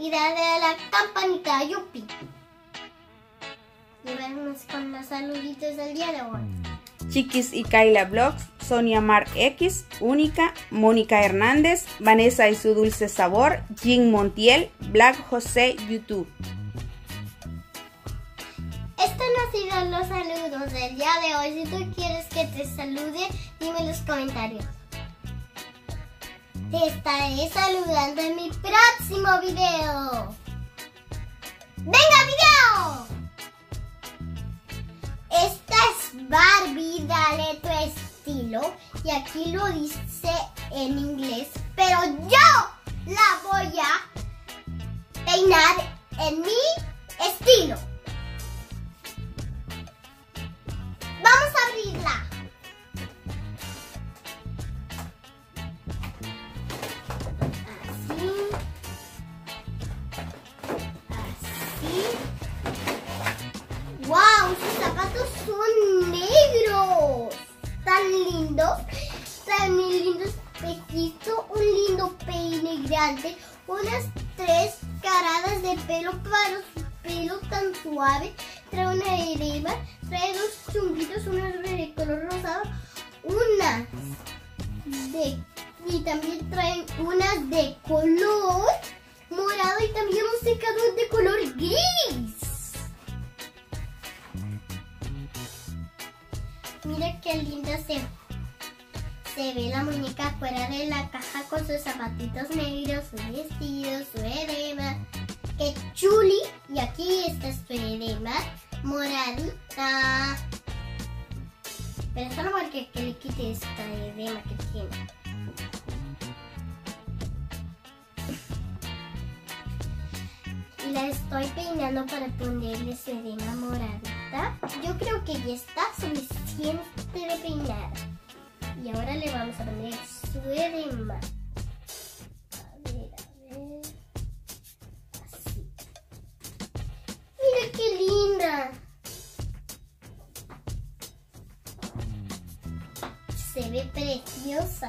y dale a la campanita, yupi. Y vamos con los saluditos del día de hoy. Chiquis y Kaila Vlogs, Sonia Mar X, Única, Mónica Hernández, Vanessa y su dulce sabor, Jean Montiel, Black José YouTube. Estos no han sido los saludos del día de hoy. Si tú quieres que te salude, dime en los comentarios. Te estaré saludando en mi próximo video. ¡Venga, video! Esta es Barbie, dale tu estilo. Y aquí lo dice en inglés, pero yo la voy a peinar en mi estilo. Vamos a abrirla. ¡Wow! Sus zapatos son negros. Tan lindos. Tan lindos. Espejito, un lindo peine grande. Unas 3 caradas de pelo para su pelo tan suave. Trae una hereba. Trae 2 chunguitos. Una de color rosado. Y también traen unas de color morado. Y también un secador de color gris. Mira qué linda se ve la muñeca fuera de la caja con sus zapatitos negros, su vestido, su edema. ¡Qué chuli! Y aquí está su edema moradita. Pero solo porque que le quite esta edema que tiene. Y la estoy peinando para ponerle su edema moradita. Yo creo que ya está suficiente de peinar. Y ahora le vamos a poner su edema. A ver. Así. Mira qué linda. Se ve preciosa.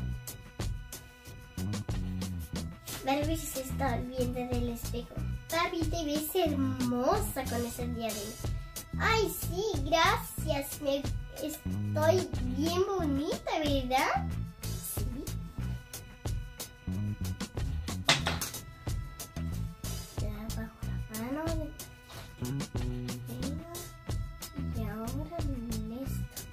Barbie se está viendo del espejo. Barbie, te ves hermosa con ese diadema. Ay, sí, gracias. Estoy bien bonita, ¿verdad? Sí. Ya bajo la mano. Y ahora esto.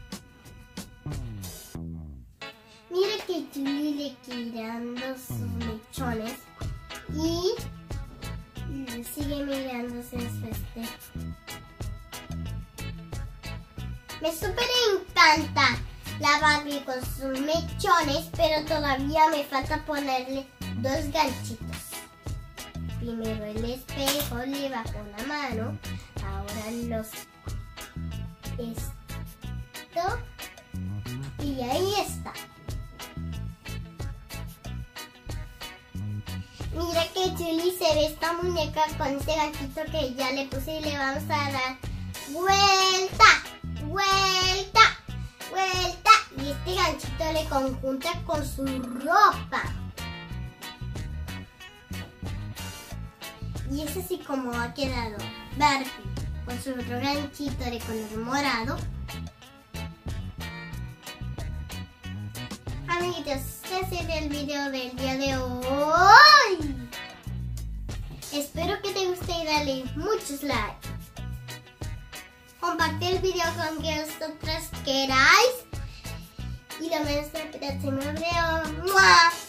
Mira que Julie le quitando sus mechones y sigue mirándose en su espejo. Me súper encanta la Barbie con sus mechones, pero todavía me falta ponerle 2 ganchitos. Primero el espejo, le bajo la mano. Ahora esto. Y ahí está. Mira que Julie se ve esta muñeca con este ganchito que ya le puse y le vamos a dar vuelta. Y este ganchito le conjunta con su ropa. Y es así como ha quedado Barbie con su otro ganchito de color morado. Amiguitos, este es el video del día de hoy. Espero que te guste y dale muchos likes. Comparte el video con quien vosotros queráis. Y nos vemos en el próximo video. ¡Mua!